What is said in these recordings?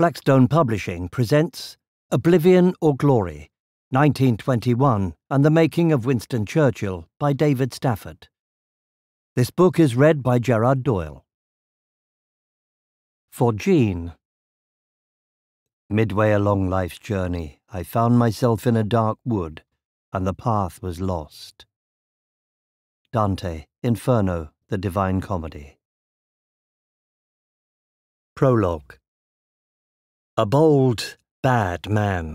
Blackstone Publishing presents Oblivion or Glory, 1921 and the Making of Winston Churchill by David Stafford. This book is read by Gerard Doyle. For Jean. Midway along life's journey, I found myself in a dark wood, and the path was lost. Dante, Inferno, the Divine Comedy. Prologue. A bold, bad man.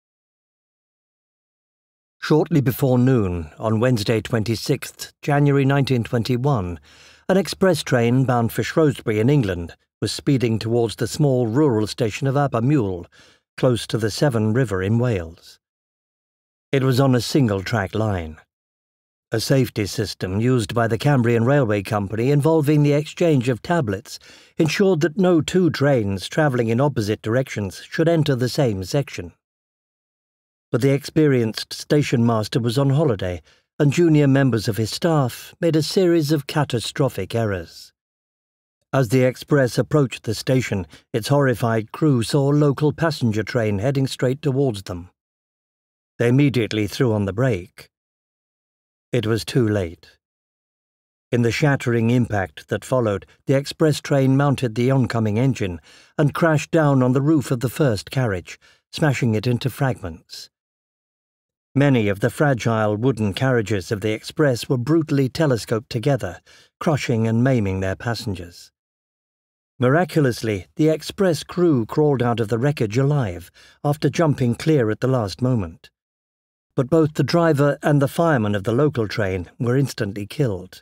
Shortly before noon, on Wednesday 26th January 1921, an express train bound for Shrewsbury in England was speeding towards the small rural station of Abermule, close to the Severn River in Wales. It was on a single-track line. A safety system used by the Cambrian Railway Company involving the exchange of tablets ensured that no two trains travelling in opposite directions should enter the same section. But the experienced station master was on holiday, and junior members of his staff made a series of catastrophic errors. As the express approached the station, its horrified crew saw a local passenger train heading straight towards them. They immediately threw on the brake. It was too late. In the shattering impact that followed, the express train mounted the oncoming engine and crashed down on the roof of the first carriage, smashing it into fragments. Many of the fragile wooden carriages of the express were brutally telescoped together, crushing and maiming their passengers. Miraculously, the express crew crawled out of the wreckage alive after jumping clear at the last moment. But both the driver and the fireman of the local train were instantly killed.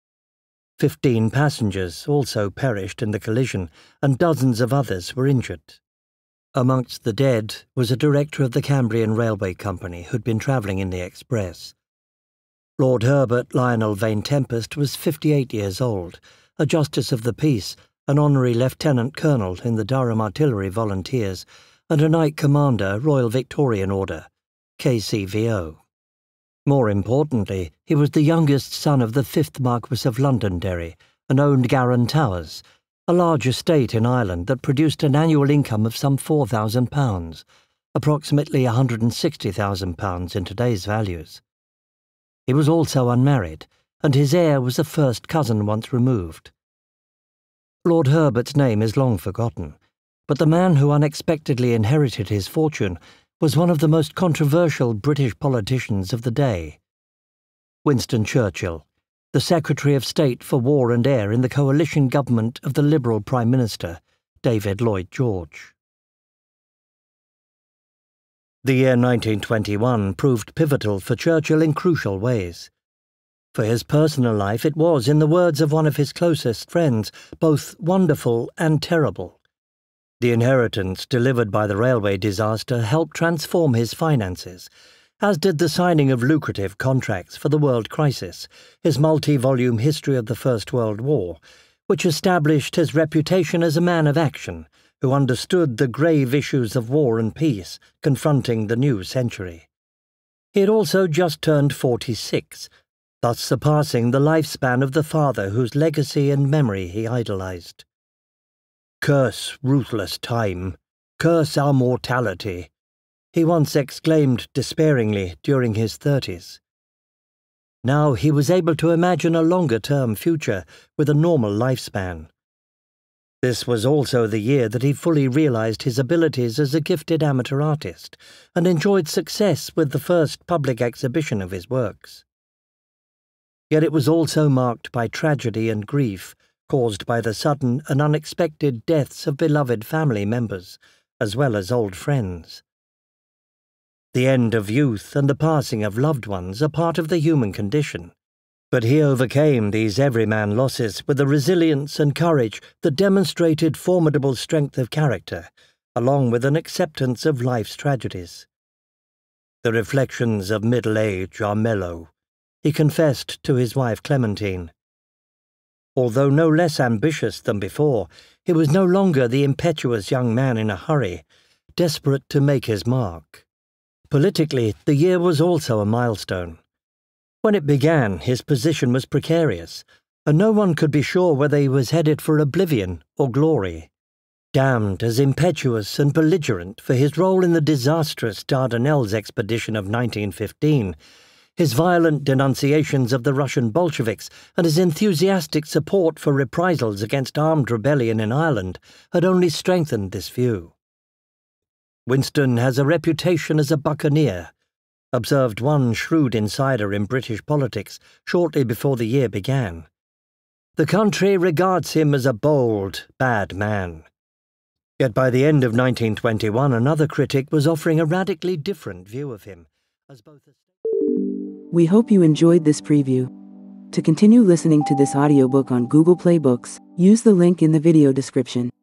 15 passengers also perished in the collision, and dozens of others were injured. Amongst the dead was a director of the Cambrian Railway Company who'd been travelling in the express. Lord Herbert Lionel Vane Tempest was 58 years old, a Justice of the Peace, an honorary Lieutenant Colonel in the Durham Artillery Volunteers, and a Knight Commander, Royal Victorian Order, KCVO. More importantly, he was the youngest son of the 5th Marquess of Londonderry and owned Garran Towers, a large estate in Ireland that produced an annual income of some £4,000, approximately £160,000 in today's values. He was also unmarried, and his heir was a first cousin once removed. Lord Herbert's name is long forgotten, but the man who unexpectedly inherited his fortune was one of the most controversial British politicians of the day. Winston Churchill, the Secretary of State for War and Air in the coalition government of the Liberal Prime Minister, David Lloyd George. The year 1921 proved pivotal for Churchill in crucial ways. For his personal life it was, in the words of one of his closest friends, both wonderful and terrible. The inheritance delivered by the railway disaster helped transform his finances, as did the signing of lucrative contracts for the world crisis, his multi-volume history of the First World War, which established his reputation as a man of action who understood the grave issues of war and peace confronting the new century. He had also just turned 46, thus surpassing the lifespan of the father whose legacy and memory he idolized. "Curse ruthless time, curse our mortality," he once exclaimed despairingly during his 30s. Now he was able to imagine a longer-term future with a normal lifespan. This was also the year that he fully realized his abilities as a gifted amateur artist and enjoyed success with the first public exhibition of his works. Yet it was also marked by tragedy and grief, caused by the sudden and unexpected deaths of beloved family members, as well as old friends. The end of youth and the passing of loved ones are part of the human condition, but he overcame these everyman losses with a resilience and courage that demonstrated formidable strength of character, along with an acceptance of life's tragedies. "The reflections of middle age are mellow," he confessed to his wife Clementine. Although no less ambitious than before, he was no longer the impetuous young man in a hurry, desperate to make his mark. Politically, the year was also a milestone. When it began, his position was precarious, and no one could be sure whether he was headed for oblivion or glory. Damned as impetuous and belligerent for his role in the disastrous Dardanelles expedition of 1915, his violent denunciations of the Russian Bolsheviks and his enthusiastic support for reprisals against armed rebellion in Ireland had only strengthened this view. "Winston has a reputation as a buccaneer," observed one shrewd insider in British politics shortly before the year began. "The country regards him as a bold, bad man." Yet by the end of 1921, another critic was offering a radically different view of him as both a... We hope you enjoyed this preview. To continue listening to this audiobook on Google Play Books, use the link in the video description.